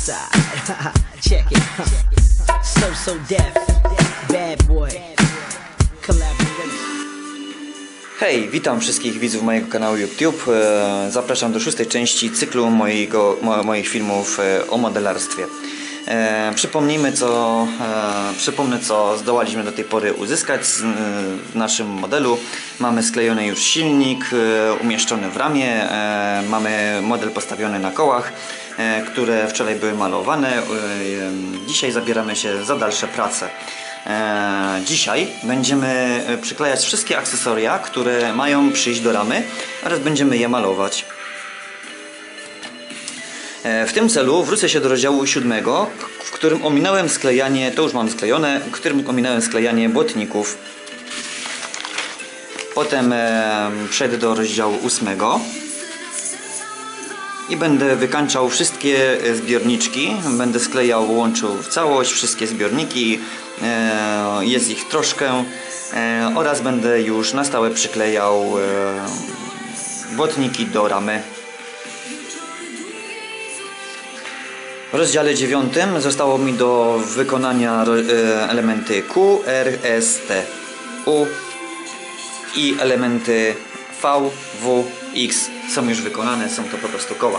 side. Check it. So deaf, bad boy. Collaborate. Hej, witam wszystkich widzów mojego kanału YouTube. Zapraszam do 6. części cyklu moich filmów o modelarstwie. Przypomnę co zdołaliśmy do tej pory uzyskać w naszym modelu. Mamy sklejony już silnik umieszczony w ramie, mamy model postawiony na kołach, które wczoraj były malowane. Dzisiaj zabieramy się za dalsze prace. Dzisiaj będziemy przyklejać wszystkie akcesoria, które mają przyjść do ramy, oraz będziemy je malować. W tym celu wrócę się do rozdziału 7, w którym ominąłem sklejanie, to już mam sklejone, w którym ominąłem sklejanie błotników. Potem przejdę do rozdziału 8 i będę wykańczał wszystkie zbiorniczki, będę sklejał, łączył w całość wszystkie zbiorniki, jest ich troszkę, oraz będę już na stałe przyklejał błotniki do ramy. W rozdziale 9 zostało mi do wykonania elementy Q, R, S, T, U i elementy V, W, X są już wykonane, są to po prostu koła.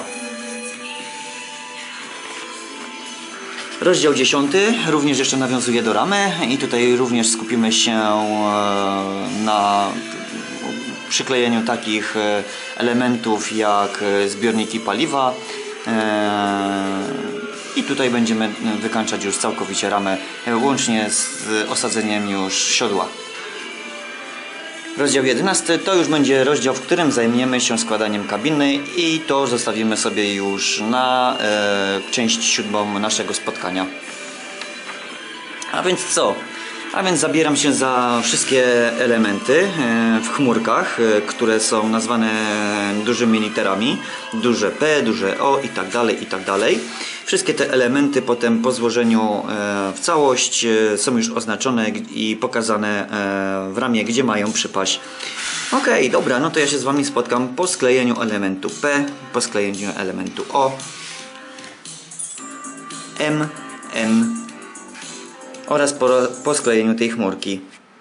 Rozdział 10 również jeszcze nawiązuje do ramy i tutaj również skupimy się na przyklejeniu takich elementów jak zbiorniki paliwa. I tutaj będziemy wykańczać już całkowicie ramę, łącznie z osadzeniem już siodła. Rozdział 11 to już będzie rozdział, w którym zajmiemy się składaniem kabiny i to zostawimy sobie już na część 7 naszego spotkania. A więc co? A więc zabieram się za wszystkie elementy w chmurkach, które są nazwane dużymi literami, duże P, duże O i tak dalej, i tak dalej. Wszystkie te elementy potem po złożeniu w całość są już oznaczone i pokazane w ramie, gdzie mają przypaść. Ok, dobra, no to ja się z Wami spotkam po sklejeniu elementu P, po sklejeniu elementu O, M, N oraz po sklejeniu tej chmurki.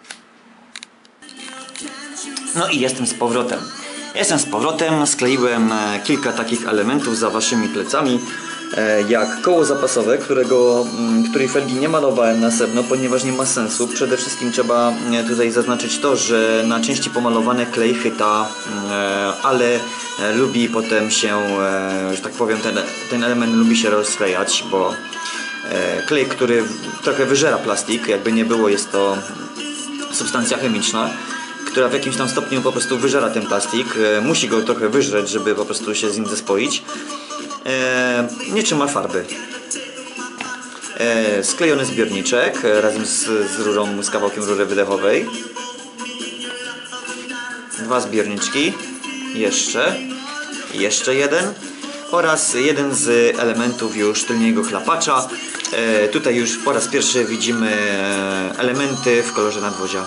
No i jestem z powrotem. Skleiłem kilka takich elementów za Waszymi plecami, jak koło zapasowe, której felgi nie malowałem na sedno, ponieważ nie ma sensu. Przede wszystkim trzeba tutaj zaznaczyć to, że na części pomalowane klej chyta, ale lubi potem się, że tak powiem, ten element lubi się rozklejać, bo klej, który trochę wyżera plastik, jakby nie było, jest to substancja chemiczna, która w jakimś tam stopniu po prostu wyżera ten plastik, musi go trochę wyżreć, żeby po prostu się z nim zespoić. Nie trzyma farby. Sklejony zbiorniczek razem z rurą, z kawałkiem rury wydechowej. 2 zbiorniczki, jeszcze jeden oraz jeden z elementów już tylniego chlapacza. Tutaj już po raz pierwszy widzimy elementy w kolorze nadwozia.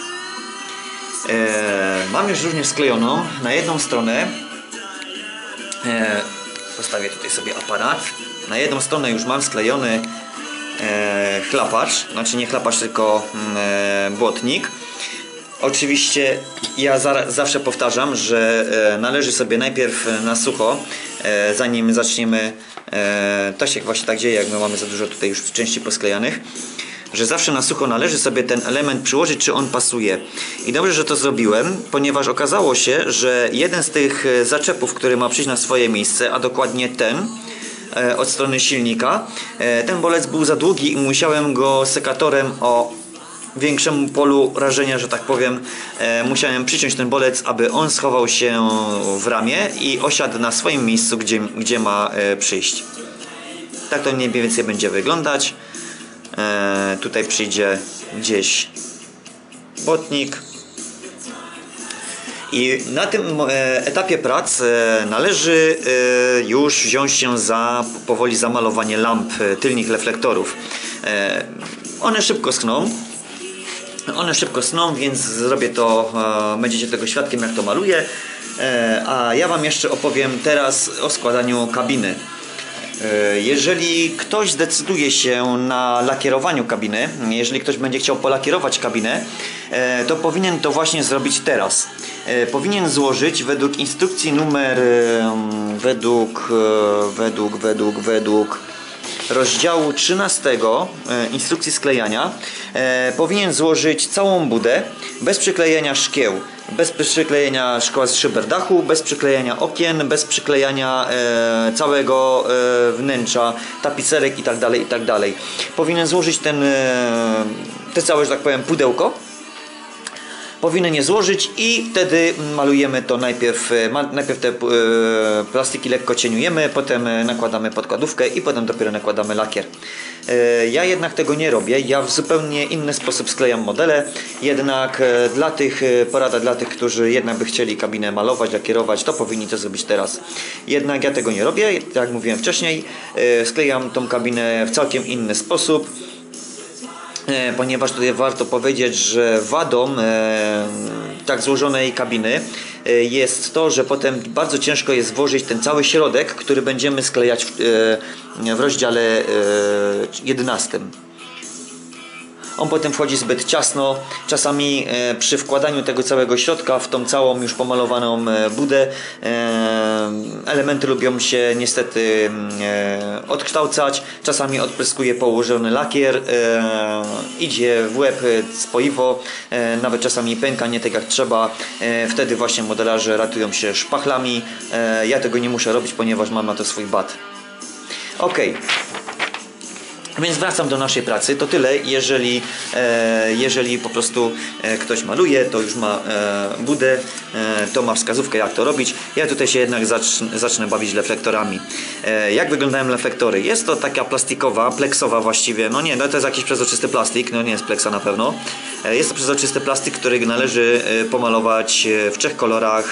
Mam już również sklejoną na jedną stronę. Postawię tutaj sobie aparat. Na jedną stronę już mam sklejony chlapacz, znaczy nie chlapacz, tylko błotnik. Oczywiście ja zawsze powtarzam, że należy sobie najpierw na sucho, zanim zaczniemy, to się właśnie tak dzieje, jak my mamy za dużo tutaj już części posklejanych, że zawsze na sucho należy sobie ten element przyłożyć, czy on pasuje. I dobrze, że to zrobiłem, ponieważ okazało się, że jeden z tych zaczepów, który ma przyjść na swoje miejsce, a dokładnie ten od strony silnika, ten bolec był za długi i musiałem go sekatorem o większemu polu rażenia, że tak powiem, musiałem przyciąć ten bolec, aby on schował się w ramie i osiadł na swoim miejscu, gdzie ma przyjść. Tak to mniej więcej będzie wyglądać. Tutaj przyjdzie gdzieś błotnik i na tym etapie prac należy już wziąć się powoli za malowanie lamp tylnych reflektorów. One szybko schną, więc zrobię to, będziecie tego świadkiem, jak to maluję. A ja Wam jeszcze opowiem teraz o składaniu kabiny. Jeżeli ktoś zdecyduje się na lakierowaniu kabiny, jeżeli ktoś będzie chciał polakierować kabinę, to powinien to właśnie zrobić teraz. Powinien złożyć według instrukcji numer według rozdziału 13 instrukcji sklejania, powinien złożyć całą budę bez przyklejenia szkieł, bez przyklejenia szkła z szyber dachu, bez przyklejenia okien, bez przyklejania całego wnętrza, tapicerek itd., itd. Powinien złożyć te całe, że tak powiem, pudełko. Powinien je złożyć i wtedy malujemy to najpierw te plastiki lekko cieniujemy, potem nakładamy podkładówkę i potem dopiero nakładamy lakier. Ja jednak tego nie robię, ja w zupełnie inny sposób sklejam modele, jednak porada dla tych, którzy jednak by chcieli kabinę malować, lakierować, to powinni to zrobić teraz. Jednak ja tego nie robię, tak jak mówiłem wcześniej, sklejam tą kabinę w całkiem inny sposób. Ponieważ tutaj warto powiedzieć, że wadą tak złożonej kabiny jest to, że potem bardzo ciężko jest włożyć ten cały środek, który będziemy sklejać w rozdziale 11. On potem wchodzi zbyt ciasno, czasami przy wkładaniu tego całego środka w tą całą już pomalowaną budę elementy lubią się niestety odkształcać, czasami odpryskuje położony lakier, idzie w łeb spoiwo, nawet czasami pęka nie tak jak trzeba, wtedy właśnie modelarze ratują się szpachlami. Ja tego nie muszę robić, ponieważ mam na to swój bat. Ok. Więc wracam do naszej pracy, to tyle, jeżeli po prostu ktoś maluje, to już ma budę, to ma wskazówkę jak to robić. Ja tutaj się jednak zacznę bawić reflektorami. Jak wyglądają reflektory? Jest to taka plastikowa, pleksowa właściwie, no to jest jakiś przezroczysty plastik, no nie jest pleksa na pewno. Jest to przezroczysty plastik, który należy pomalować w 3 kolorach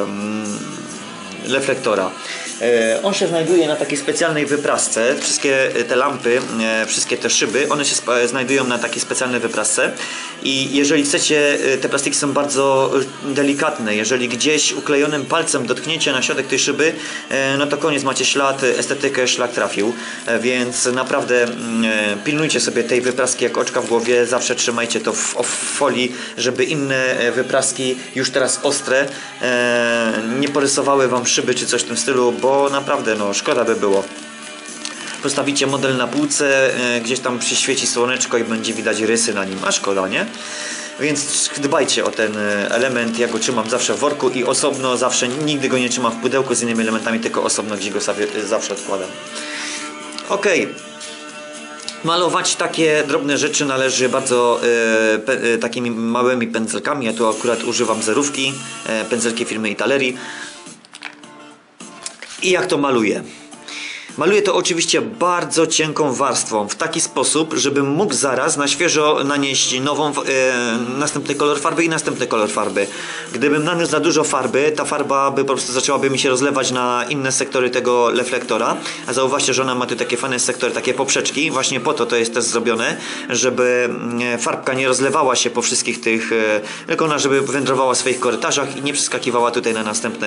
reflektora. On się znajduje na takiej specjalnej wyprasce. Wszystkie te lampy, wszystkie te szyby, one się znajdują na takiej specjalnej wyprasce i jeżeli chcecie, te plastiki są bardzo delikatne. Jeżeli gdzieś uklejonym palcem dotkniecie na środek tej szyby, no to koniec, macie ślad, estetykę, szlak trafił. Więc naprawdę pilnujcie sobie tej wypraski jak oczka w głowie. Zawsze trzymajcie to w folii, żeby inne wypraski, już teraz ostre, nie porysowały wam szyby czy coś w tym stylu, bo naprawdę szkoda by było. Postawicie model na półce, gdzieś tam przyświeci słoneczko i będzie widać rysy na nim, a szkoda, nie? Więc dbajcie o ten element, ja go trzymam zawsze w worku i osobno, nigdy go nie trzymam w pudełku z innymi elementami, tylko osobno gdzie go sobie zawsze odkładam. Ok. Malować takie drobne rzeczy należy bardzo takimi małymi pędzelkami. Ja tu akurat używam zerówki, pędzelki firmy Italeri. I jak to maluję? Maluję to oczywiście bardzo cienką warstwą, w taki sposób, żebym mógł zaraz na świeżo nanieść następny kolor farby i następny kolor farby. Gdybym naniósł za dużo farby, ta farba by po prostu zaczęłaby mi się rozlewać na inne sektory tego reflektora. A zauważcie, że ona ma tu takie fajne sektory, takie poprzeczki. Właśnie po to jest też zrobione, żeby farbka nie rozlewała się po wszystkich tych, tylko ona żeby wędrowała w swoich korytarzach i nie przeskakiwała tutaj na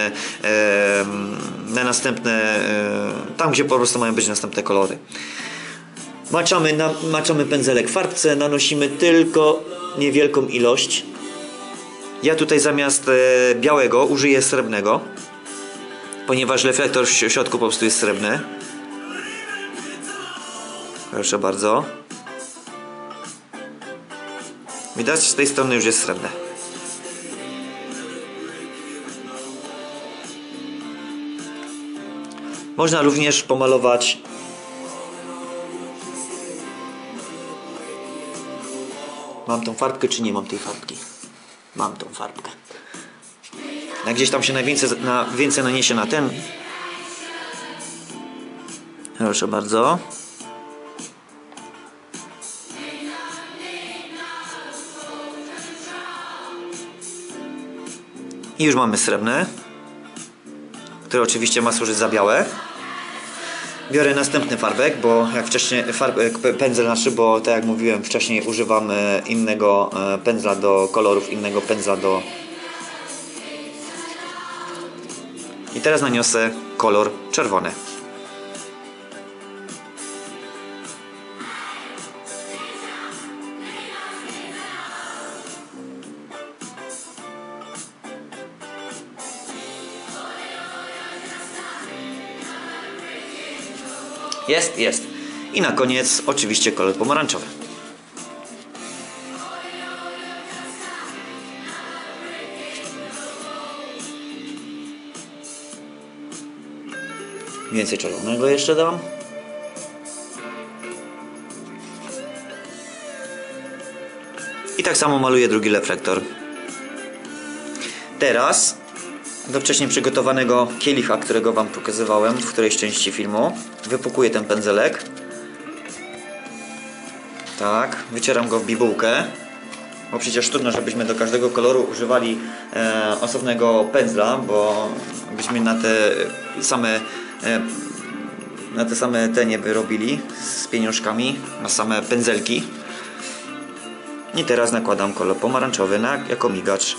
następne, tam gdzie po prostu mają być następne kolory. Maczamy pędzelek w farbce, nanosimy tylko niewielką ilość. Ja tutaj zamiast białego użyję srebrnego, ponieważ reflektor w środku po prostu jest srebrny. Proszę bardzo. Widać, z tej strony już jest srebrne. Można również pomalować mam tą farbkę, czy nie mam tej farbki? Mam tą farbkę. Jak gdzieś tam się więcej naniesie na ten. Proszę bardzo. I już mamy srebrne, które oczywiście ma służyć za białe. Biorę następny farbek, bo jak wcześniej pędzel bo tak jak mówiłem wcześniej używam innego pędzla do kolorów, innego pędzla do... I teraz naniosę kolor czerwony. Jest? Jest. I na koniec oczywiście kolor pomarańczowy. Więcej czerwonego jeszcze dam. I tak samo maluję drugi reflektor. Teraz do wcześniej przygotowanego kielicha, którego Wam pokazywałem w którejś części filmu, wypukuję ten pędzelek. Tak, wycieram go w bibułkę, bo przecież trudno, żebyśmy do każdego koloru używali osobnego pędzla, bo byśmy na te same te nie wyrobili z pieniążkami, na same pędzelki. I teraz nakładam kolor pomarańczowy jako migacz.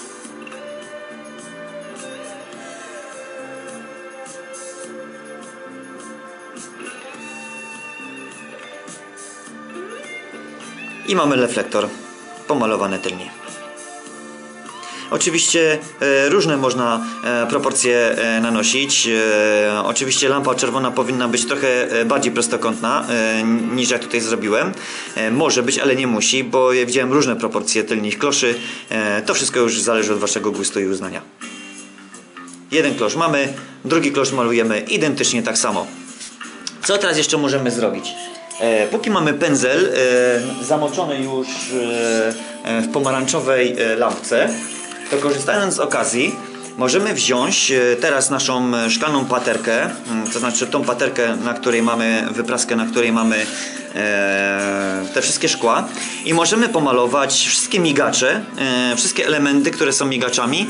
I mamy reflektor pomalowany tylnie. Oczywiście różne można proporcje nanosić. Oczywiście lampa czerwona powinna być trochę bardziej prostokątna niż jak tutaj zrobiłem. Może być, ale nie musi, bo ja widziałem różne proporcje tylnych kloszy. To wszystko już zależy od Waszego gustu i uznania. Jeden klosz mamy, drugi klosz malujemy identycznie tak samo. Co teraz jeszcze możemy zrobić? Póki mamy pędzel zamoczony już w pomarańczowej lampce, to korzystając z okazji możemy wziąć teraz naszą szklaną paterkę, to znaczy tą paterkę, na której mamy wypraskę, na której mamy te wszystkie szkła, i możemy pomalować wszystkie migacze, wszystkie elementy, które są migaczami,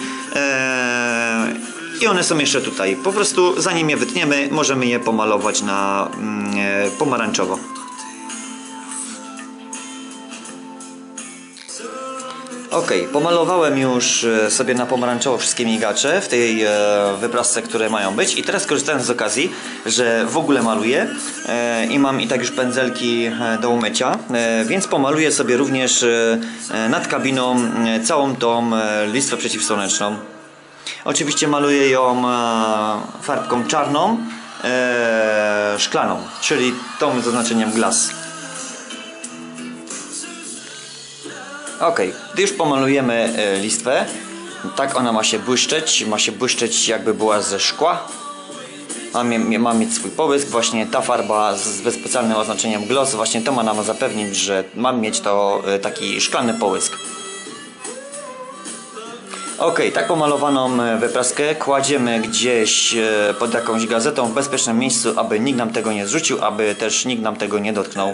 i one są jeszcze tutaj. Po prostu zanim je wytniemy, możemy je pomalować na pomarańczowo. Ok, pomalowałem już sobie na pomarańczowo wszystkie migacze w tej wyprasce, które mają być, i teraz korzystając z okazji, że w ogóle maluję i mam i tak już pędzelki do umycia, więc pomaluję sobie również nad kabiną całą tą listwę przeciwsłoneczną. Oczywiście maluję ją farbką czarną, szklaną, czyli tą z oznaczeniem glass. Ok, gdy już pomalujemy listwę, tak ona ma się błyszczeć jakby była ze szkła. Ma mieć swój połysk, właśnie ta farba ze specjalnym oznaczeniem gloss, właśnie to ma nam zapewnić, że mam mieć to taki szklany połysk. Ok, tak pomalowaną wypraskę kładziemy gdzieś pod jakąś gazetą w bezpiecznym miejscu, aby nikt nam tego nie zrzucił, aby też nikt nam tego nie dotknął.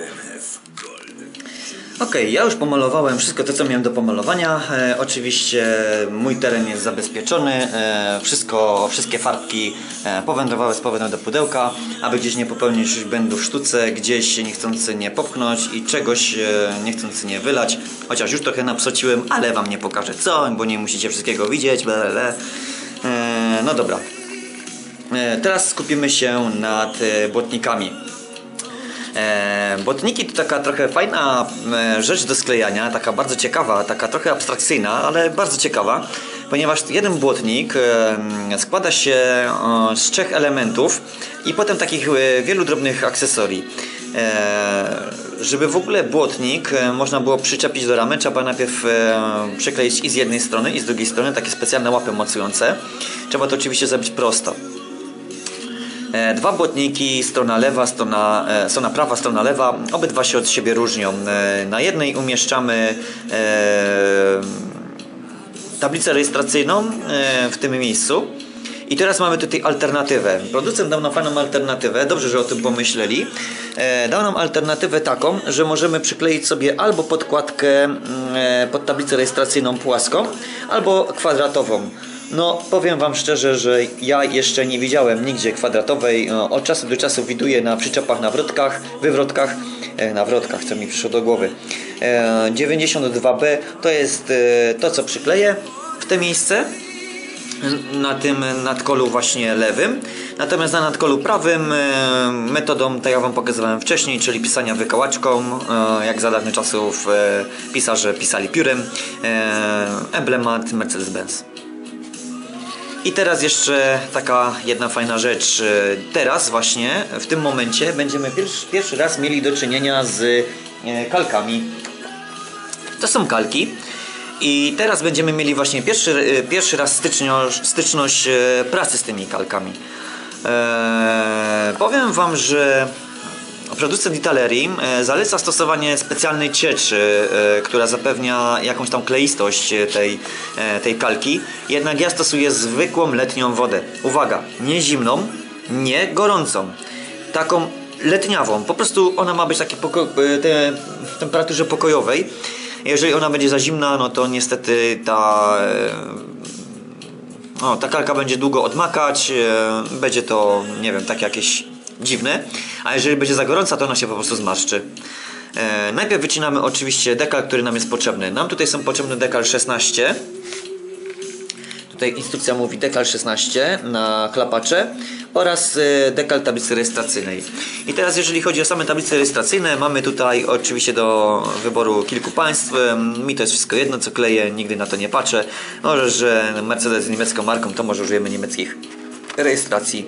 Ok, ja już pomalowałem wszystko to, co miałem do pomalowania. Oczywiście mój teren jest zabezpieczony. Wszystkie farbki powędrowały z powrotem do pudełka, aby gdzieś nie popełnić błędu w sztuce, gdzieś niechcący nie popchnąć i czegoś niechcący nie wylać. Chociaż już trochę napsociłem, ale Wam nie pokażę co, bo nie musicie wszystkiego widzieć. No dobra. Teraz skupimy się nad błotnikami. Błotniki to taka trochę fajna rzecz do sklejania, taka bardzo ciekawa, taka trochę abstrakcyjna, ale bardzo ciekawa, ponieważ jeden błotnik składa się z 3 elementów i potem takich wielu drobnych akcesorii. Żeby w ogóle błotnik można było przyczepić do ramy, trzeba najpierw przykleić i z jednej strony, i z drugiej strony takie specjalne łapy mocujące. Trzeba to oczywiście zrobić prosto. 2 błotniki, strona lewa, strona prawa, strona lewa, obydwa się od siebie różnią. Na jednej umieszczamy tablicę rejestracyjną w tym miejscu. I teraz mamy tutaj alternatywę. Producent dał nam fajną alternatywę, dobrze, że o tym pomyśleli. Dał nam alternatywę taką, że możemy przykleić sobie albo podkładkę pod tablicę rejestracyjną płaską, albo kwadratową. No, powiem Wam szczerze, że ja jeszcze nie widziałem nigdzie kwadratowej. Od czasu do czasu widuję na przyczepach, nawrotkach, co mi przyszło do głowy. 92B to jest to, co przykleję w to miejsce na tym nadkolu właśnie lewym. Natomiast na nadkolu prawym metodą, tak jak Wam pokazywałem wcześniej, czyli pisania wykałaczką, jak za dawnych czasów pisarze pisali piórem, emblemat Mercedes-Benz. I teraz jeszcze taka jedna fajna rzecz. Teraz właśnie, w tym momencie będziemy pierwszy raz mieli do czynienia z kalkami. To są kalki. I teraz będziemy mieli właśnie pierwszy raz styczność pracy z tymi kalkami. Powiem Wam, że producent Italerii zaleca stosowanie specjalnej cieczy, która zapewnia jakąś tam kleistość tej kalki. Jednak ja stosuję zwykłą letnią wodę. Uwaga, nie zimną, nie gorącą. Taką letniawą. Po prostu ona ma być takiej w temperaturze pokojowej. Jeżeli ona będzie za zimna, no to niestety ta kalka będzie długo odmakać, będzie to, nie wiem, takie jakieś dziwne, a jeżeli będzie za gorąca, to ona się po prostu zmarszczy. Najpierw wycinamy oczywiście dekal, który nam jest potrzebny. Nam tutaj są potrzebny dekal 16. Tutaj instrukcja mówi dekal 16 na chlapacze oraz dekal tablicy rejestracyjnej. I teraz jeżeli chodzi o same tablice rejestracyjne, mamy tutaj oczywiście do wyboru kilku państw. Mi to jest wszystko jedno, co kleję, nigdy na to nie patrzę. Może, że Mercedes jest niemiecką marką, to może użyjemy niemieckich rejestracji.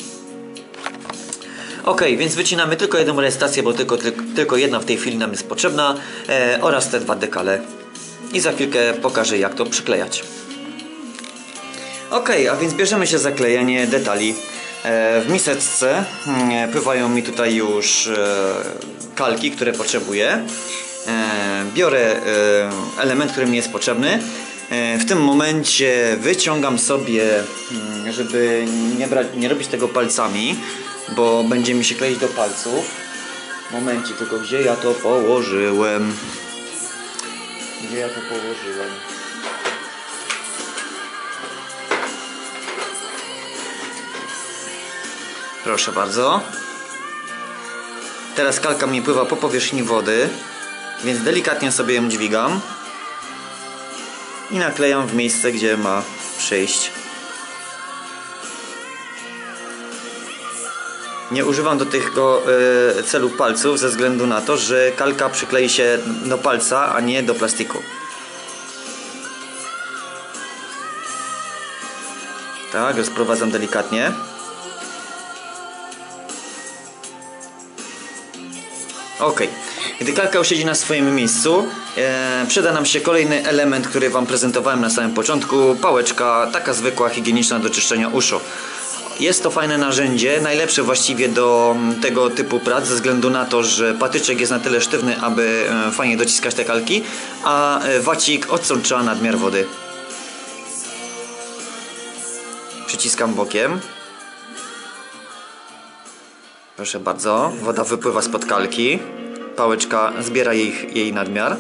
Ok, więc wycinamy tylko jedną rejestrację, bo tylko jedna w tej chwili nam jest potrzebna, oraz te dwa dekale. I za chwilkę pokażę, jak to przyklejać. Ok, a więc bierzemy się za klejenie detali. W miseczce pływają mi tutaj już kalki, które potrzebuję. Biorę element, który mi jest potrzebny. W tym momencie wyciągam sobie, żeby nie robić tego palcami, bo będzie mi się kleić do palców. Momencie, tylko gdzie ja to położyłem? Gdzie ja to położyłem? Proszę bardzo. Teraz kalka mi pływa po powierzchni wody, więc delikatnie sobie ją dźwigam i naklejam w miejsce, gdzie ma przyjść. Nie używam do tego celu palców ze względu na to, że kalka przyklei się do palca, a nie do plastiku. Tak, rozprowadzam delikatnie. Ok, gdy kalka już siedzi na swoim miejscu, przyda nam się kolejny element, który Wam prezentowałem na samym początku. Pałeczka, taka zwykła, higieniczna do czyszczenia uszu. Jest to fajne narzędzie, najlepsze właściwie do tego typu prac, ze względu na to, że patyczek jest na tyle sztywny, aby fajnie dociskać te kalki, a wacik odsącza nadmiar wody. Przyciskam bokiem. Proszę bardzo, woda wypływa spod kalki, pałeczka zbiera jej nadmiar.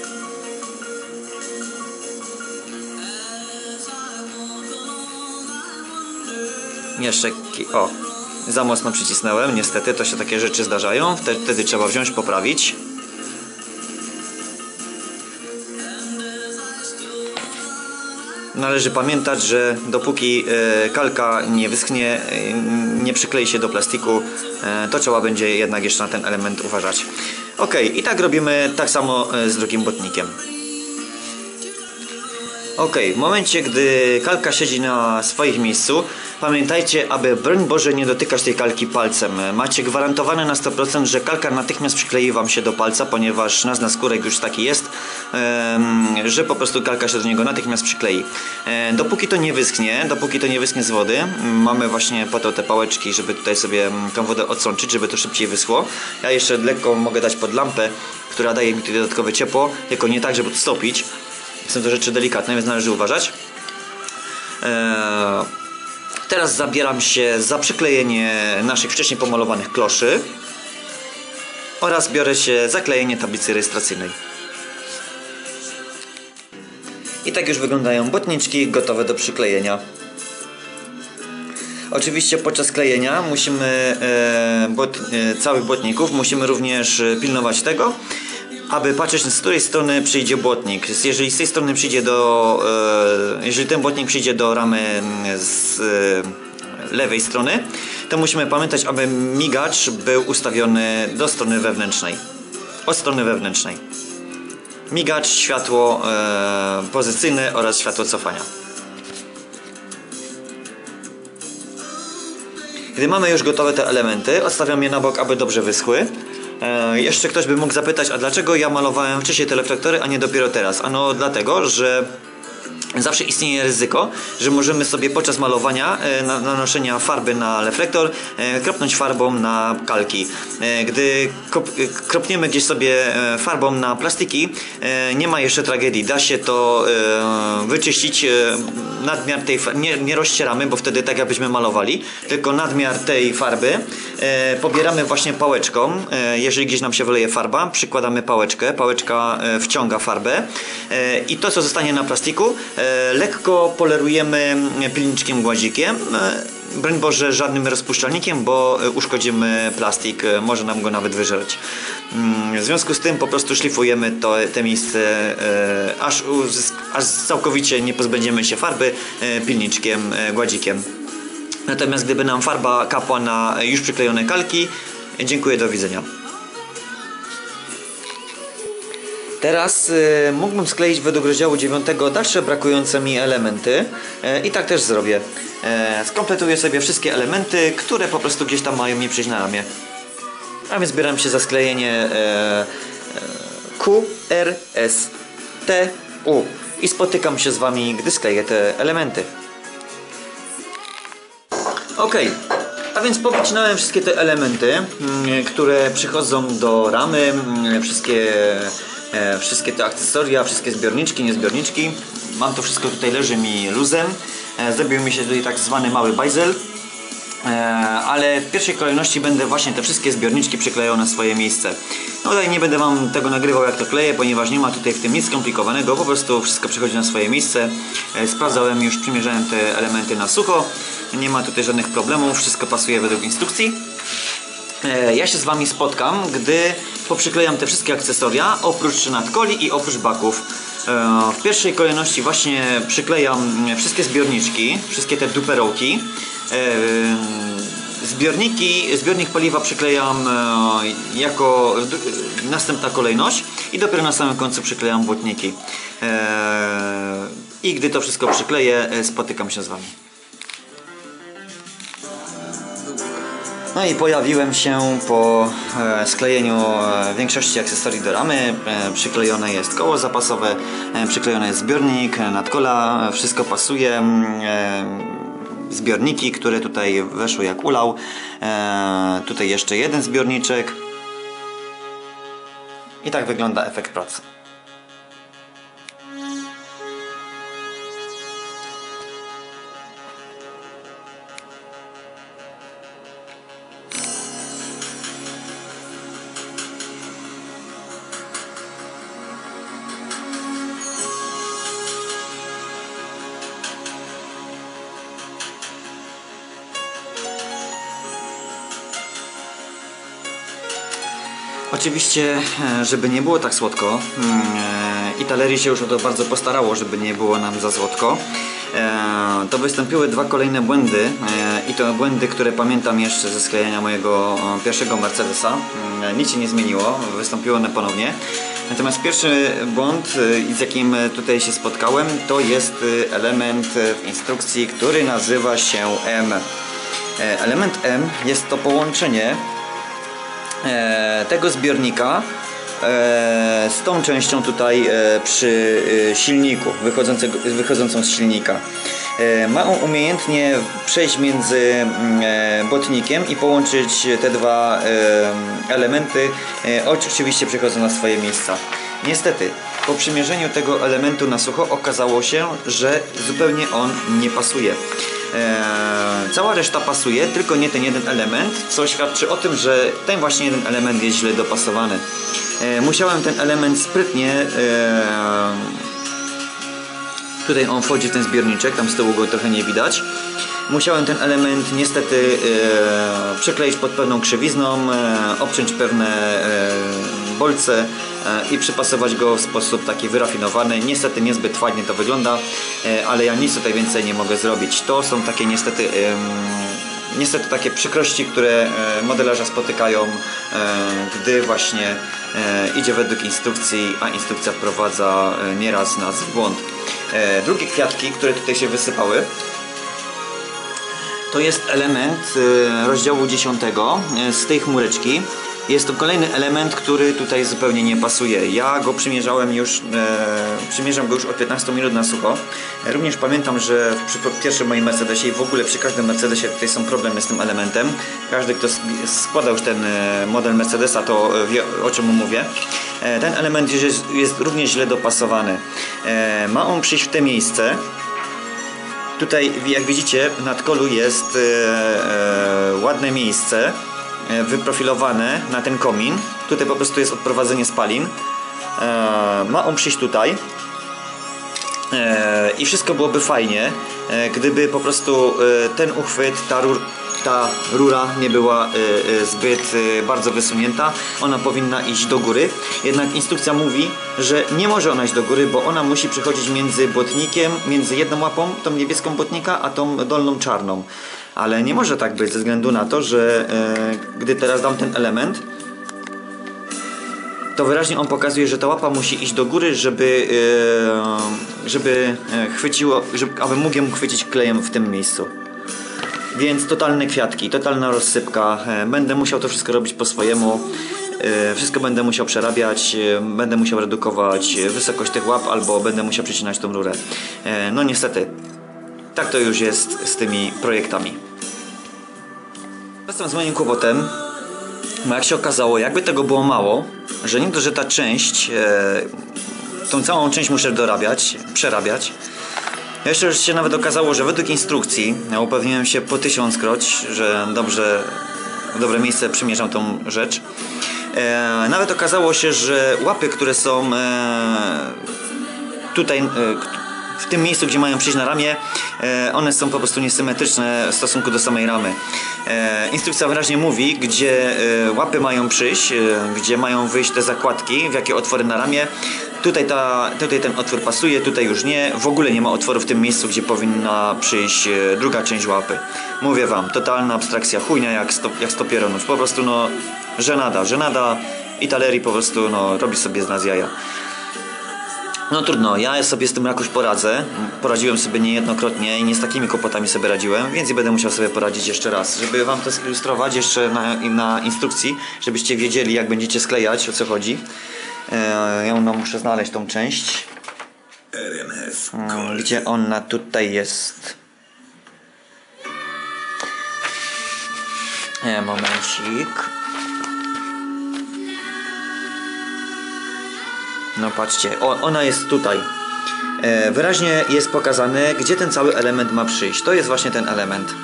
Jeszcze, za mocno przycisnąłem, niestety, to się takie rzeczy zdarzają, wtedy trzeba wziąć, poprawić. Należy pamiętać, że dopóki kalka nie wyschnie, nie przyklei się do plastiku, to trzeba będzie jednak jeszcze na ten element uważać. Ok, i tak robimy tak samo z drugim błotnikiem. Ok, w momencie, gdy kalka siedzi na swoim miejscu, pamiętajcie, aby broń Boże nie dotykać tej kalki palcem. Macie gwarantowane na 100%, że kalka natychmiast przyklei Wam się do palca, ponieważ nasz naskórek już taki jest, że po prostu kalka się do niego natychmiast przyklei. Dopóki to nie wyschnie z wody, mamy właśnie po to te pałeczki, żeby tutaj sobie tą wodę odsączyć, żeby to szybciej wyschło. Ja jeszcze lekko mogę dać pod lampę, która daje mi tutaj dodatkowe ciepło, tylko nie tak, żeby to stopić. Są to rzeczy delikatne, więc należy uważać. Teraz zabieram się za przyklejenie naszych wcześniej pomalowanych kloszy oraz biorę się za klejenie tablicy rejestracyjnej. I tak już wyglądają błotniczki gotowe do przyklejenia. Oczywiście podczas klejenia musimy całych błotników musimy również pilnować tego, aby patrzeć, z której strony przyjdzie błotnik. Jeżeli z tej strony przyjdzie jeżeli ten błotnik przyjdzie do ramy z lewej strony, to musimy pamiętać, aby migacz był ustawiony do strony wewnętrznej. Od strony wewnętrznej. Migacz, światło pozycyjne oraz światło cofania. Gdy mamy już gotowe te elementy, odstawiam je na bok, aby dobrze wyschły. Jeszcze ktoś by mógł zapytać, a dlaczego ja malowałem wcześniej te reflektory, a nie dopiero teraz? Ano dlatego, że zawsze istnieje ryzyko, że możemy sobie podczas malowania, nanoszenia farby na reflektor, kropnąć farbą na kalki. Gdy kropniemy gdzieś sobie farbą na plastiki, nie ma jeszcze tragedii. Da się to wyczyścić. Nadmiar tej nie rozcieramy, bo wtedy tak jakbyśmy malowali, tylko nadmiar tej farby pobieramy właśnie pałeczką. Jeżeli gdzieś nam się wyleje farba, przykładamy pałeczkę. Pałeczka wciąga farbę i to, co zostanie na plastiku, lekko polerujemy pilniczkiem, głazikiem. Broń Boże, żadnym rozpuszczalnikiem, bo uszkodzimy plastik, może nam go nawet wyżerać. W związku z tym po prostu szlifujemy te miejsce, aż całkowicie nie pozbędziemy się farby pilniczkiem, gładzikiem. Natomiast gdyby nam farba kapła na już przyklejone kalki, dziękuję, do widzenia. Teraz mógłbym skleić według rozdziału 9 dalsze brakujące mi elementy i tak też zrobię. Skompletuję sobie wszystkie elementy, które po prostu gdzieś tam mają mi przyjść na ramię. A więc zbieram się za sklejenie Q, R, S, T, U i spotykam się z Wami, gdy skleję te elementy. Ok, a więc powycinałem wszystkie te elementy, które przychodzą do ramy, wszystkie te akcesoria, wszystkie zbiorniczki, niezbiorniczki. Mam to wszystko tutaj, leży mi luzem. Zrobił mi się tutaj tak zwany mały bajzel. Ale w pierwszej kolejności będę właśnie te wszystkie zbiorniczki przyklejał na swoje miejsce. No tutaj nie będę Wam tego nagrywał, jak to kleję, ponieważ nie ma tutaj w tym nic skomplikowanego. Po prostu wszystko przychodzi na swoje miejsce. Sprawdzałem już, przymierzałem te elementy na sucho. Nie ma tutaj żadnych problemów, wszystko pasuje według instrukcji. Ja się z Wami spotkam, gdy poprzyklejam te wszystkie akcesoria, oprócz nadkoli i oprócz baków. W pierwszej kolejności właśnie przyklejam wszystkie zbiorniczki, wszystkie te duperołki. Zbiornik paliwa przyklejam jako następna kolejność i dopiero na samym końcu przyklejam błotniki. I gdy to wszystko przykleję, spotykam się z Wami. No i pojawiłem się po sklejeniu większości akcesorii do ramy. Przyklejone jest koło zapasowe, przyklejony jest zbiornik, nadkola, wszystko pasuje. Zbiorniki, które tutaj weszły jak ulał. Tutaj jeszcze jeden zbiorniczek. I tak wygląda efekt pracy. Oczywiście, żeby nie było tak słodko, Italeri się już o to bardzo postarało, żeby nie było nam za słodko, to wystąpiły dwa kolejne błędy i to błędy, które pamiętam jeszcze ze sklejenia mojego pierwszego Mercedesa. Nic się nie zmieniło, wystąpiły one ponownie. Natomiast pierwszy błąd, z jakim tutaj się spotkałem, to jest element w instrukcji, który nazywa się M. Element M jest to połączenie tego zbiornika z tą częścią tutaj przy silniku, wychodzącą z silnika. Ma on umiejętnie przejść między błotnikiem i połączyć te dwa elementy, oczywiście przychodzą na swoje miejsca. Niestety, po przymierzeniu tego elementu na sucho okazało się, że zupełnie on nie pasuje. Cała reszta pasuje, tylko nie ten jeden element, co świadczy o tym, że ten właśnie jeden element jest źle dopasowany. Musiałem ten element sprytnie, tutaj on wchodzi w ten zbiorniczek, tam z tyłu go trochę nie widać. Musiałem ten element niestety przykleić pod pewną krzywizną, obciąć pewne bolce i przypasować go w sposób taki wyrafinowany. Niestety niezbyt ładnie to wygląda, ale ja nic tutaj więcej nie mogę zrobić. To są takie niestety takie przykrości, które modelarze spotykają, gdy właśnie idzie według instrukcji, a instrukcja wprowadza nieraz nas w błąd. Drugie kwiatki, które tutaj się wysypały, To jest element rozdziału 10 z tej chmureczki. Jest to kolejny element, który tutaj zupełnie nie pasuje. Ja go przymierzałem już, przymierzam go już od 15 minut na sucho. Również pamiętam, że przy pierwszym moim Mercedesie i w ogóle przy każdym Mercedesie tutaj są problemy z tym elementem. Każdy, kto składał już ten model Mercedesa, to wie, o czym mówię. Ten element jest również źle dopasowany. Ma on przyjść w te miejsce. Tutaj, jak widzicie, w nadkolu jest ładne miejsce wyprofilowane na ten komin. Tutaj po prostu jest odprowadzenie spalin. Ma on przyjść tutaj i wszystko byłoby fajnie, gdyby po prostu ten uchwyt, ta rura nie była zbyt bardzo wysunięta. Ona powinna iść do góry. Jednak instrukcja mówi, że nie może ona iść do góry, bo ona musi przychodzić między błotnikiem, między jedną łapą, tą niebieską błotnika, a tą dolną czarną. Ale nie może tak być ze względu na to, że gdy teraz dam ten element, to wyraźnie on pokazuje, że ta łapa musi iść do góry, żeby chwyciło, aby mógł ją chwycić klejem w tym miejscu. Więc totalne kwiatki, totalna rozsypka. Będę musiał to wszystko robić po swojemu. Wszystko będę musiał przerabiać, będę musiał redukować wysokość tych łap, albo będę musiał przecinać tą rurę. No niestety, tak to już jest z tymi projektami. Jestem z moim kłopotem, bo jak się okazało, jakby tego było mało, że nie to, że ta część, tą całą część muszę dorabiać, przerabiać. Jeszcze już się nawet okazało, że według instrukcji, ja upewniłem się po 1000-kroć, że dobrze, w dobre miejsce przymierzam tą rzecz. Nawet okazało się, że łapy, które są tutaj, w tym miejscu, gdzie mają przyjść na ramię, one są po prostu niesymetryczne w stosunku do samej ramy. Instrukcja wyraźnie mówi, gdzie łapy mają przyjść, gdzie mają wyjść te zakładki, w jakie otwory na ramię. Tutaj ten otwór pasuje, tutaj już nie. W ogóle nie ma otworu w tym miejscu, gdzie powinna przyjść druga część łapy. Mówię wam, totalna abstrakcja, chujnia jak stopieronów. Po prostu no, żenada i Talerii po prostu no, robi sobie z nas jaja. No trudno, ja sobie z tym jakoś poradzę. Poradziłem sobie niejednokrotnie i nie z takimi kłopotami sobie radziłem, więc i będę musiał sobie poradzić jeszcze raz. Żeby wam to zilustrować jeszcze na instrukcji, żebyście wiedzieli, jak będziecie sklejać, o co chodzi. Ja muszę znaleźć tą część. Gdzie ona tutaj jest? Momencik. No patrzcie, ona jest tutaj. Wyraźnie jest pokazane, gdzie ten cały element ma przyjść. To jest właśnie ten element.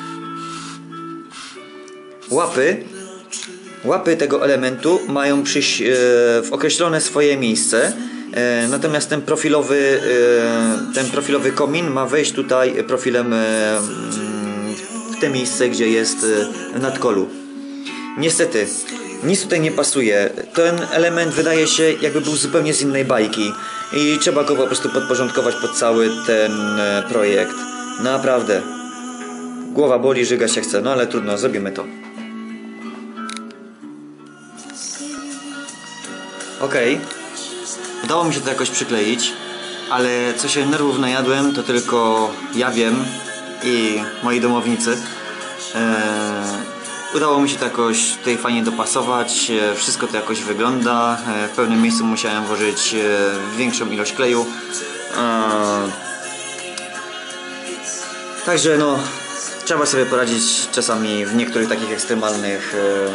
Łapy tego elementu mają przyjść w określone swoje miejsce. Natomiast ten profilowy komin ma wejść tutaj profilem w te miejsce, gdzie jest w nadkolu. Niestety, nic tutaj nie pasuje. Ten element wydaje się, jakby był zupełnie z innej bajki i trzeba go po prostu podporządkować pod cały ten projekt. Naprawdę. Głowa boli, żygać się chce, no ale trudno, zrobimy to. Okej. Udało mi się to jakoś przykleić, ale co się nerwów najadłem, to tylko ja wiem i moi domownicy. Udało mi się to jakoś tutaj fajnie dopasować, wszystko to jakoś wygląda. W pewnym miejscu musiałem włożyć większą ilość kleju. Także no, trzeba sobie poradzić czasami w niektórych takich ekstremalnych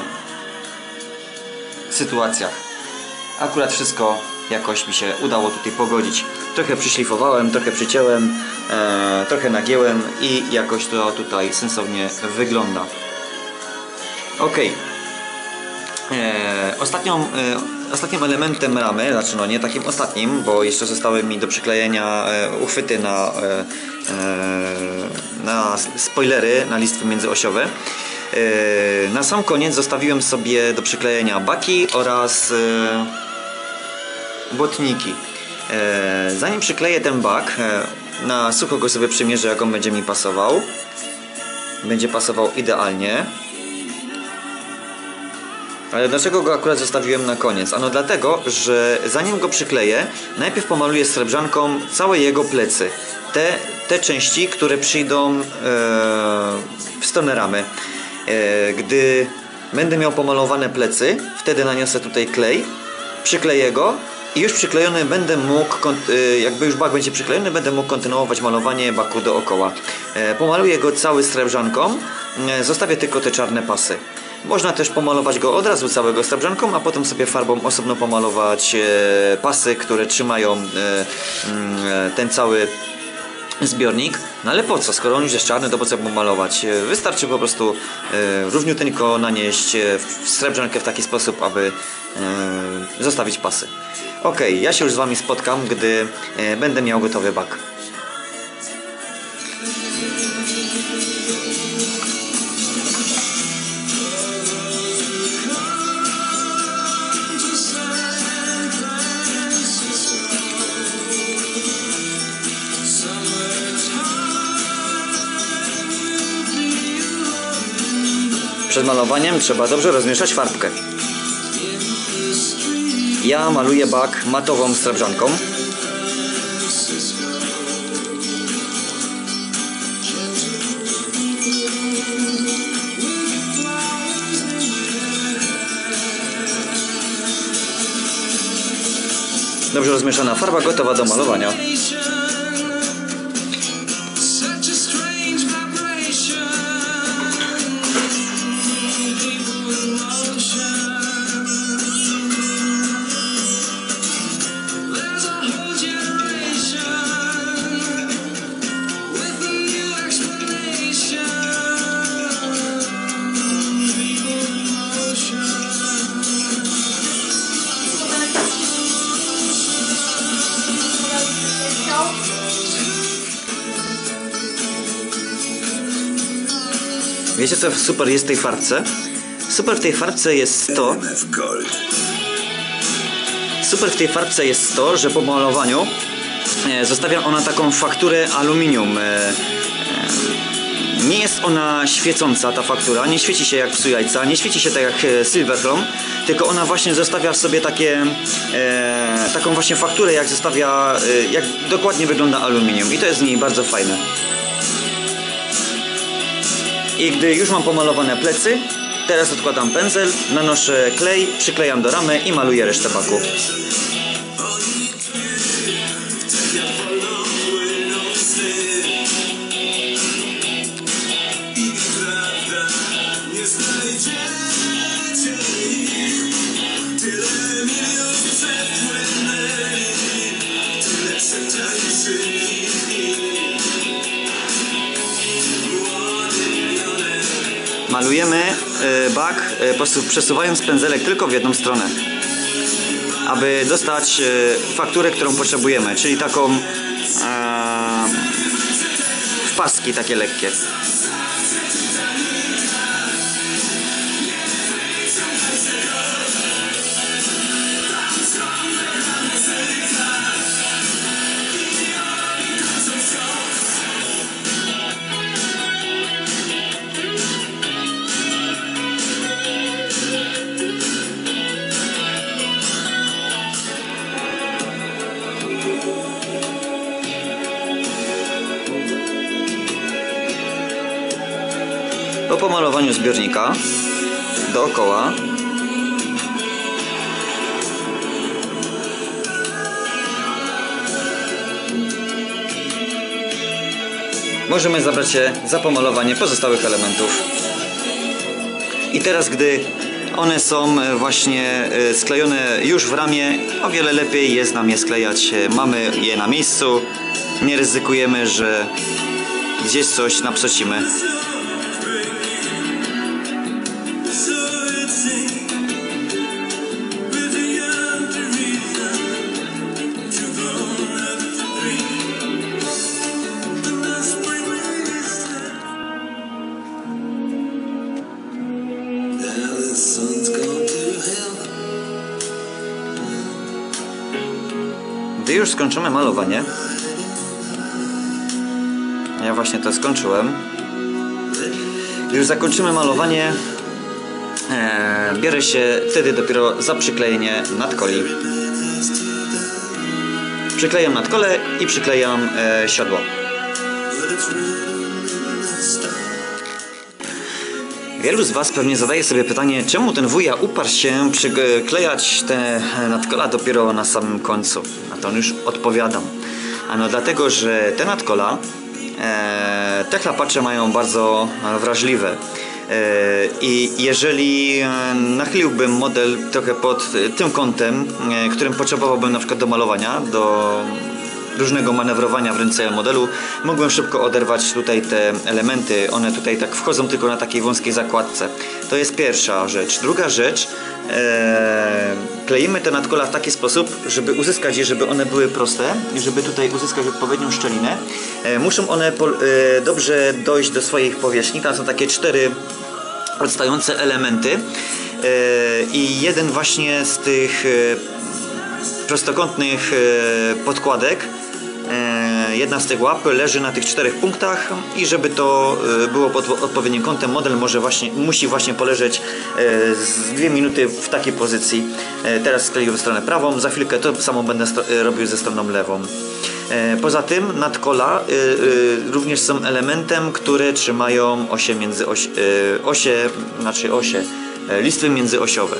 sytuacjach. Akurat wszystko jakoś mi się udało tutaj pogodzić. Trochę przyszlifowałem, trochę przycięłem, trochę nagięłem i jakoś to tutaj sensownie wygląda. Ok. Ostatnim elementem ramy, znaczy no nie takim ostatnim, bo jeszcze zostały mi do przyklejenia uchwyty na spoilery, na listwy międzyosiowe. Na sam koniec zostawiłem sobie do przyklejenia baki oraz błotniki. Zanim przykleję ten bak, na sucho go sobie przymierzę, jak on będzie mi pasował. Będzie pasował idealnie. Ale dlaczego go akurat zostawiłem na koniec? Ano dlatego, że zanim go przykleję, najpierw pomaluję srebrzanką całe jego plecy. Te części, które przyjdą w stronę ramy. Gdy będę miał pomalowane plecy, wtedy naniosę tutaj klej, przykleję go i już przyklejony będę mógł, jakby już bak będzie przyklejony, będę mógł kontynuować malowanie baku dookoła. Pomaluję go cały srebrzanką, zostawię tylko te czarne pasy. Można też pomalować go od razu całego srebrzanką, a potem sobie farbą osobno pomalować pasy, które trzymają ten cały zbiornik. No ale po co? Skoro on już jest czarny, to po co go malować? Wystarczy po prostu równiuteńko nanieść srebrzankę w taki sposób, aby zostawić pasy. Ok, ja się już z Wami spotkam, gdy będę miał gotowy bak. Przed malowaniem trzeba dobrze rozmieszać farbkę. Ja maluję bak matową srebrzanką. Dobrze rozmieszana farba gotowa do malowania. Wiecie co super jest w tej farbce? Super w tej farbce jest to, że po malowaniu zostawia ona taką fakturę aluminium. Nie jest ona świecąca, ta faktura, nie świeci się jak psu jajca, nie świeci się tak jak Silverchrome, tylko ona właśnie zostawia w sobie taką właśnie fakturę, jak zostawia, jak dokładnie wygląda aluminium, i to jest z niej bardzo fajne. I gdy już mam pomalowane plecy, teraz odkładam pędzel, nanoszę klej, przyklejam do ramy i maluję resztę baku. Malujemy bak po prostu przesuwając pędzelek tylko w jedną stronę, aby dostać fakturę, którą potrzebujemy, czyli taką wpaski takie lekkie. Po pomalowaniu zbiornika dookoła możemy zabrać się za pomalowanie pozostałych elementów. I teraz, gdy one są właśnie sklejone już w ramie, o wiele lepiej jest nam je sklejać. Mamy je na miejscu, nie ryzykujemy, że gdzieś coś napsocimy. Gdy już skończymy malowanie, ja właśnie to skończyłem, gdy już zakończymy malowanie biorę się wtedy dopiero za przyklejenie nadkoli. Przyklejam nadkole i przyklejam siodło. Wielu z Was pewnie zadaje sobie pytanie, czemu ten wuja uparł się przyklejać te nadkola dopiero na samym końcu. Na to już odpowiadam. Ano dlatego, że te nadkola, te chlapacze mają bardzo wrażliwe. I jeżeli nachyliłbym model trochę pod tym kątem, którym potrzebowałbym na przykład do malowania, do różnego manewrowania w ręce modelu, mógłbym szybko oderwać tutaj te elementy. One tutaj tak wchodzą tylko na takiej wąskiej zakładce. To jest pierwsza rzecz. Druga rzecz, kleimy te nadkola w taki sposób, żeby uzyskać je, żeby one były proste i żeby tutaj uzyskać odpowiednią szczelinę. Muszą one dobrze dojść do swoich powierzchni. Tam są takie 4 odstające elementy i jeden właśnie z tych prostokątnych podkładek, jedna z tych łap leży na tych 4 punktach i żeby to było pod odpowiednim kątem, model musi właśnie poleżeć z 2 minuty w takiej pozycji. Teraz skleiłem stronę prawą, za chwilkę to samo będę robił ze stroną lewą. Poza tym nadkola również są elementem, które trzymają listwy międzyosiowe.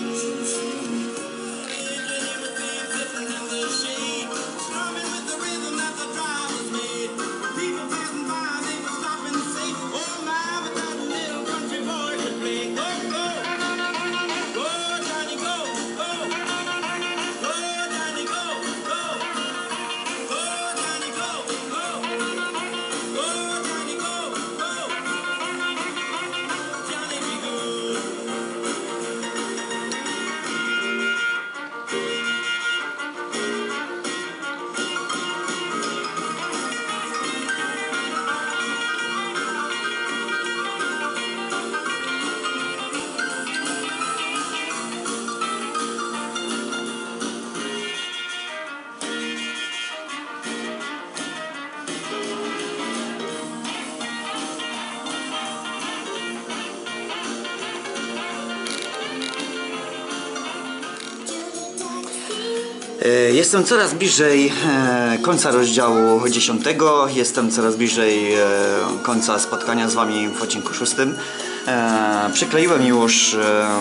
Jestem coraz bliżej końca rozdziału 10. Jestem coraz bliżej końca spotkania z Wami w odcinku 6. Przykleiłem już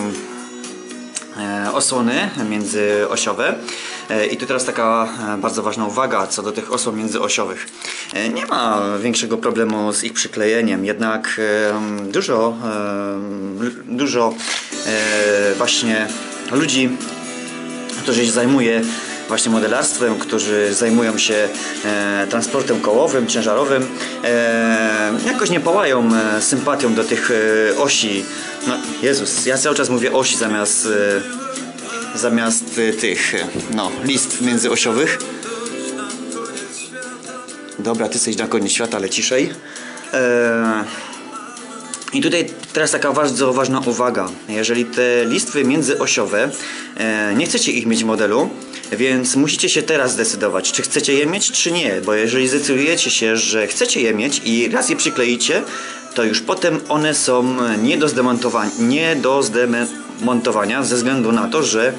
osłony międzyosiowe. I tu teraz taka bardzo ważna uwaga co do tych osłon międzyosiowych. Nie ma większego problemu z ich przyklejeniem, jednak dużo właśnie ludzi, którzy się zajmuje właśnie modelarstwem, którzy zajmują się transportem kołowym, ciężarowym, jakoś nie pałają sympatią do tych osi. No, Jezus, ja cały czas mówię osi zamiast tych listw międzyosiowych. Dobra, ty jesteś na koniec świata, ale ciszej. I tutaj teraz taka bardzo ważna uwaga. Jeżeli te listwy międzyosiowe, nie chcecie ich mieć w modelu, więc musicie się teraz zdecydować, czy chcecie je mieć, czy nie. Bo jeżeli zdecydujecie się, że chcecie je mieć i raz je przykleicie, to już potem one są nie do zdemontowania ze względu na to, że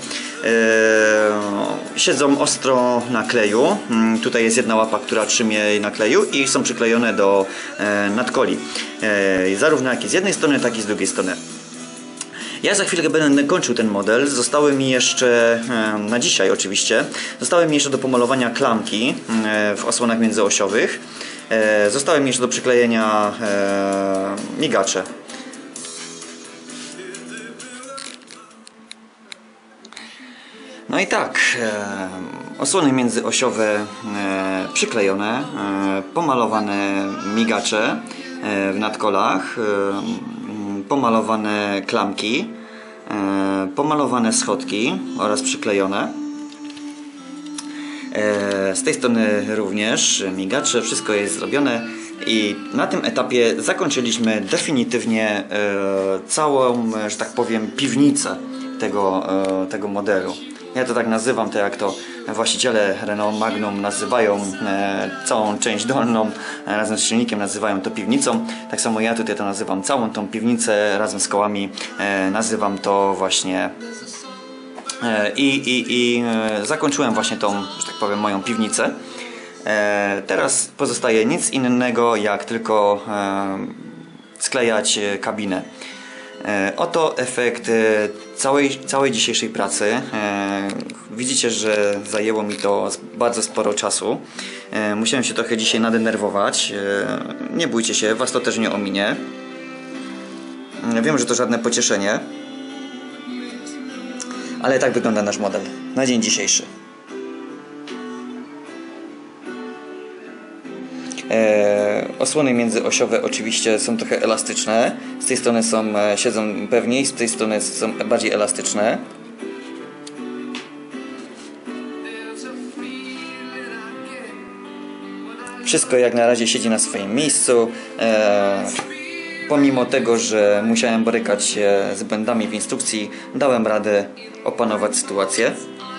siedzą ostro na kleju. Tutaj jest jedna łapa, która trzymie na kleju i są przyklejone do nadkoli. Zarówno jak i z jednej strony, tak i z drugiej strony. Ja za chwilkę będę kończył ten model. Zostały mi jeszcze, na dzisiaj oczywiście, zostały mi jeszcze do pomalowania klamki w osłonach międzyosiowych. Zostały mi jeszcze do przyklejenia migacze. No i tak, osłony międzyosiowe przyklejone, pomalowane migacze w nadkolach, pomalowane klamki, pomalowane schodki oraz przyklejone. Z tej strony również migacze, wszystko jest zrobione i na tym etapie zakończyliśmy definitywnie całą, że tak powiem, piwnicę tego modelu. Ja to tak nazywam, to jak to właściciele Renault Magnum nazywają całą część dolną razem z silnikiem nazywają to piwnicą. Tak samo ja tutaj to nazywam całą tą piwnicę razem z kołami nazywam to właśnie zakończyłem właśnie tą, że tak powiem, moją piwnicę. Teraz pozostaje nic innego jak tylko sklejać kabinę. Oto efekt całej dzisiejszej pracy. Widzicie, że zajęło mi to bardzo sporo czasu. Musiałem się trochę dzisiaj nadenerwować. Nie bójcie się, was to też nie ominie. Wiem, że to żadne pocieszenie. Ale tak wygląda nasz model na dzień dzisiejszy. Osłony międzyosiowe oczywiście są trochę elastyczne. Z tej strony siedzą pewniej, z tej strony są bardziej elastyczne. Wszystko jak na razie siedzi na swoim miejscu. Pomimo tego, że musiałem borykać się z błędami w instrukcji, dałem radę opanować sytuację.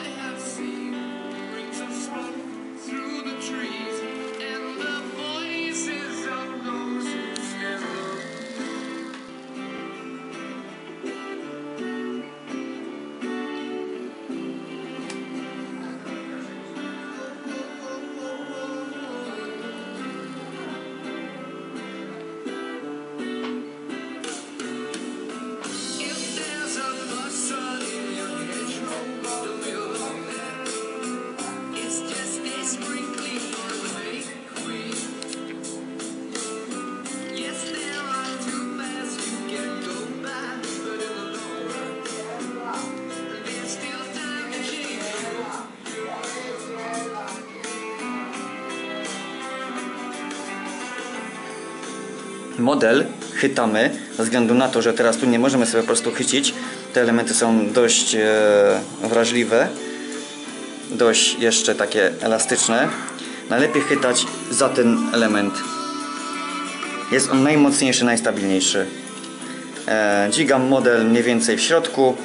Model chytamy ze względu na to, że teraz tu nie możemy sobie po prostu chycić. Te elementy są dość wrażliwe, dość jeszcze takie elastyczne. Najlepiej chytać za ten element. Jest on najmocniejszy, najstabilniejszy. Dźwigam model mniej więcej w środku.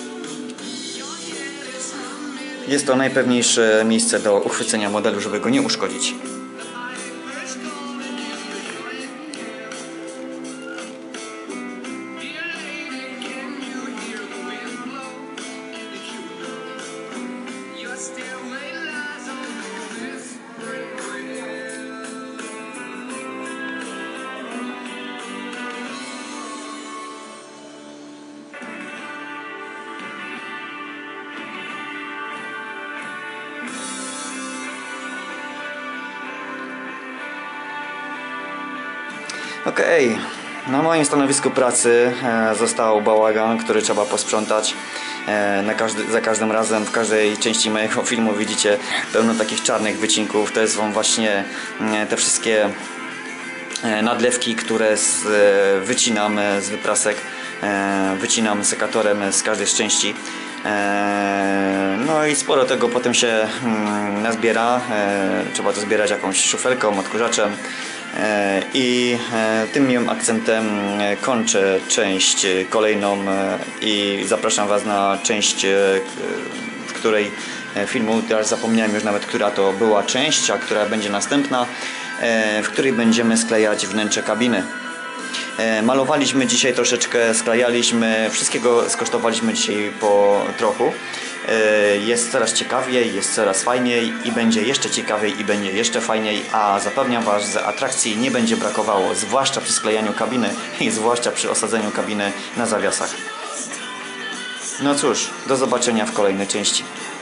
Jest to najpewniejsze miejsce do uchwycenia modelu, żeby go nie uszkodzić. Okej, na moim stanowisku pracy został bałagan, który trzeba posprzątać. Za każdym razem, w każdej części mojego filmu widzicie pełno takich czarnych wycinków. To są właśnie te wszystkie nadlewki, które wycinam z wyprasek, wycinam sekatorem z każdej z części. No i sporo tego potem się nazbiera. Trzeba to zbierać jakąś szufelką, odkurzaczem. I tym miłym akcentem kończę część kolejną i zapraszam was na część, w której filmu, teraz zapomniałem już nawet, która to była część, a która będzie następna, w której będziemy sklejać wnętrze kabiny. Malowaliśmy dzisiaj troszeczkę, sklejaliśmy, wszystkiego skosztowaliśmy dzisiaj po trochu. Jest coraz ciekawiej, jest coraz fajniej i będzie jeszcze ciekawiej i będzie jeszcze fajniej, a zapewniam was, że atrakcji nie będzie brakowało, zwłaszcza przy sklejaniu kabiny i zwłaszcza przy osadzeniu kabiny na zawiasach. No cóż, do zobaczenia w kolejnej części.